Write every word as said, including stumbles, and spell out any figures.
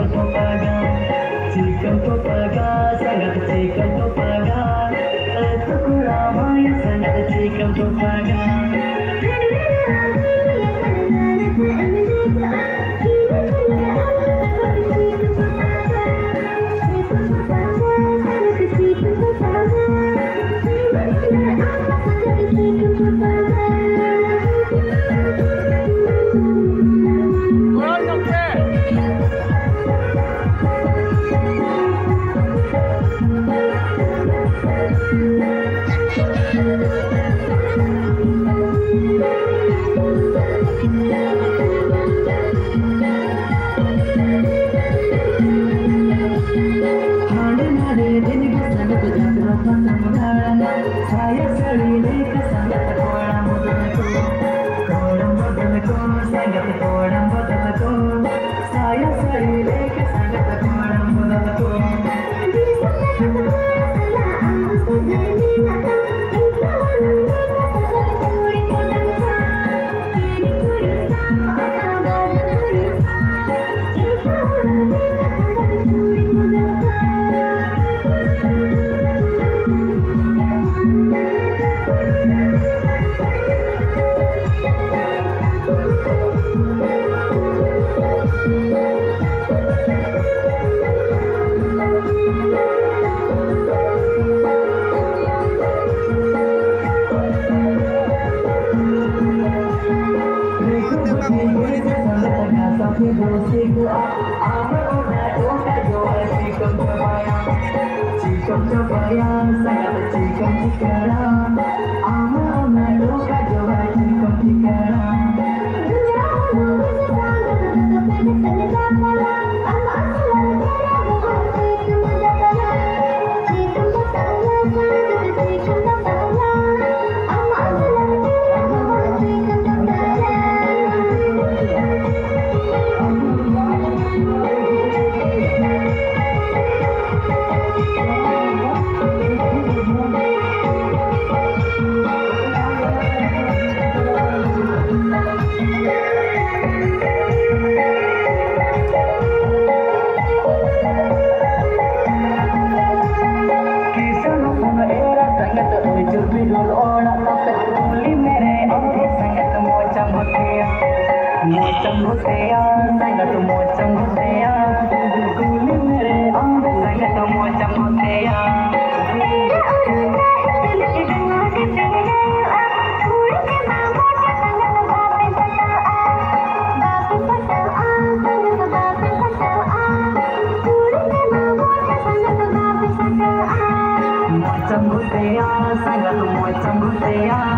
cikam topaga, cikam topaga, sangat cikam topaga. Tetuku ramai sangat cikam topaga. Saya sendiri kesangat orang bodohku, orang bodohku, sangat orang bodohku. Saya sendiri kesangat orang bodohku. Cikam terbayang, sangat cikam cikarang. Ama-ama luka jawa cikam cikarang. Mocam hoteya, sangat mocam hoteya. Guli mere ambe sangat mocam hoteya. Mocam hoteya, sangat mocam hoteya.